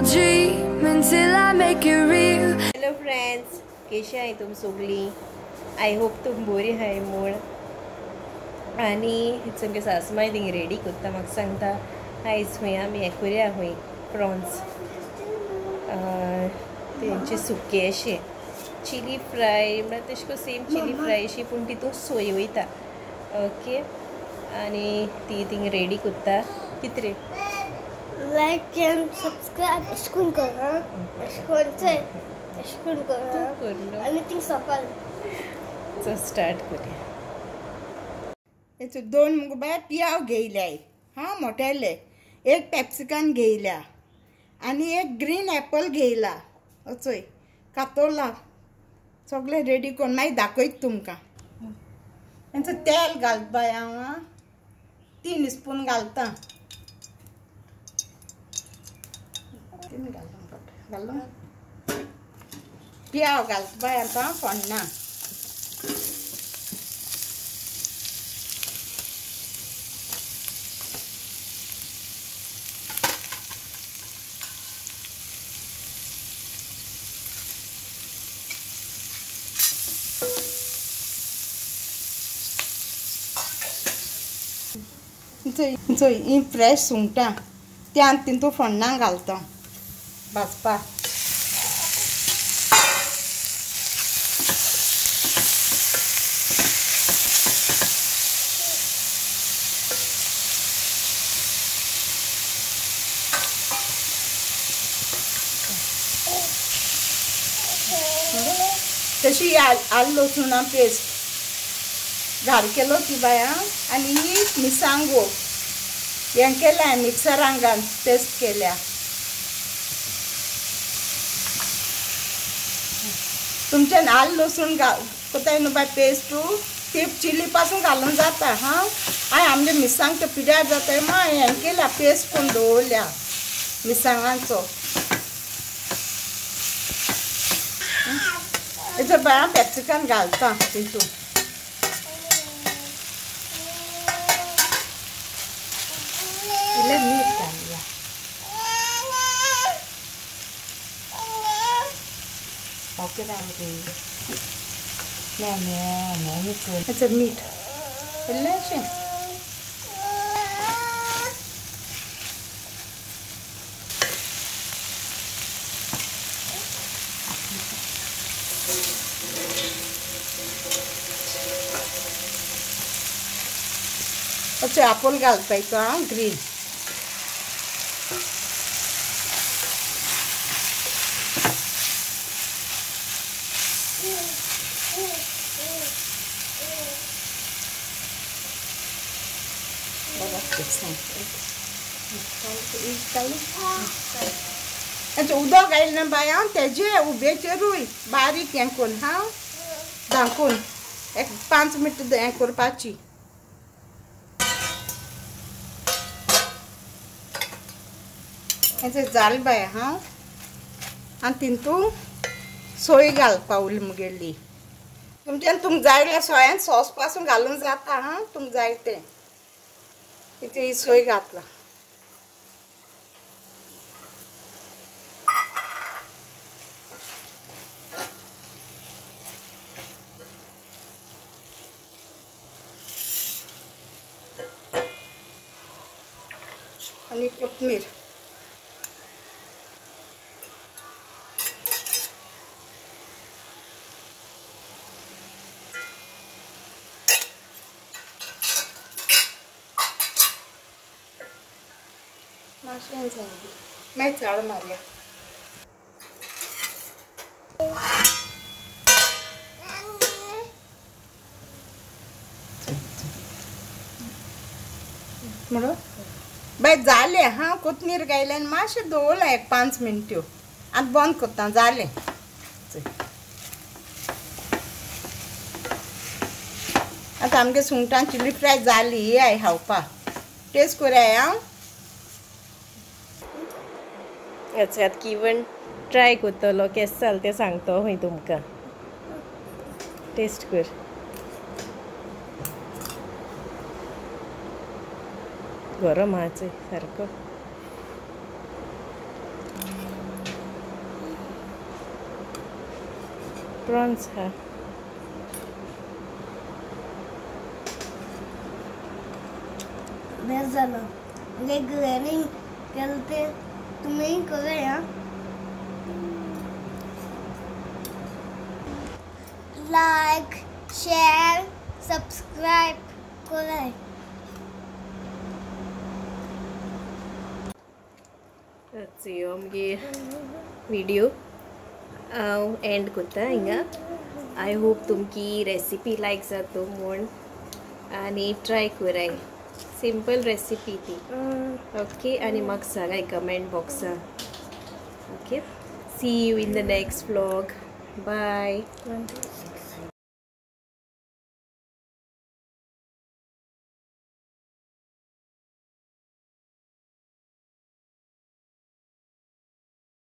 I'll dream until I make it real. Hello friends, कशी आहे तुम सगळी? I hope तुम बरी आहे मूळ. आणि तुमगे सासमाय थिंग रेडी करता म्हाका सांगता. आयज हुंय आमी हें करुया हुंय प्रॉन्स. तेंचे सुके अशे चिली फ्राय म्हळ्यार तेश को सेम चिली फ्राय अशी पूण तितून सोय वयता. ओके आणि ती थिंग रेडी करता. कितरे लाइक एंड सब्सक्राइब एशकुन कर हां एशकुन कर एनीथिंग सकाळ सो स्टार्ट करूया. हेचो 2 मुगो बाय पियाव घेयल्याय हां मोठेले. एक पेप्सिकन घेयल्या आनी एक ग्रीन एप्पल घेयला. अचोय कातोला सगळे रेडी करून मागीर दाखयत तुमकां. हेंचो तेल घालता बाय हांव 3 स्पून घालता. 3 घालून पियाव घालता बाय आतां फोण्णां. ही फ्रेश सुंगटां त्या तितून फोण्णां घालता भाजपा. तशी आलं लसूण पेस्ट घाल केलो ती बाया आनी ही मिरसांगो हें केल्या मिक्सरान घाल पेस्ट केल्या. तुमच्यान आलं लसूण कोताय न्हू बाय पेस्ट ती चिली पासून घालून जाता. हां हांवें आमगे मिरसांग तो पिड्यार जाता मा हें केल्या पेस्ट करून दवरल्या मिरसांगांचो. हेचो बाया पेप्सिकन घालता तितून. मीठ घालूया. ओके हेचो मीठ इल्लेशें. अच्छा एप्पल घालता हांव ग्रीन. उदक घायल ना बाय हांव तेजे उबेचेरूय बारीक हें करून हांव धांकून एक 5 मिनट हें करपाची. हेचें जाल बाय हांव आनी तितून सोय घालपा उरली मुगेली. तुमच्यान तुमकां जाय जाल्यार सोयान सॉस पासून घालून जाता. हां तुमकां जाय तें इथे ही सोय घातला. आणि कोथमीर. मैं चाड़ मारिया. म्हणून बाय जाले. हां कोथमीर घायले आनी मातशें दवरला एक 5 मिनट्यो. आतां बंद करता जालें. आतां आमगे सुंगटां चिली फ्राय जाली. ही आय खावपाक टेस्ट करुया. हांव अच्छा किवन ट्राय करतलो केस जाल तें सांगतो हय तुमकां. टेस्ट कर. गरम आहाचे सारको. प्रॉन्स हा बेस झालं म्हणजे ग्रेनिंग केलं ते तुम्ही करूया लाईक शेअर सबस्क्राईब करूया आमगे व्हिडिओ एंड करता हिंगा आय होप तुमकी रेसिपी लायक जातो म्हूण आनी ट्राय कराय सिंपल रेसिपी ती ओके आनी म्हाका सांगाय कमेंट बॉक्सान okay see you in the next vlog bye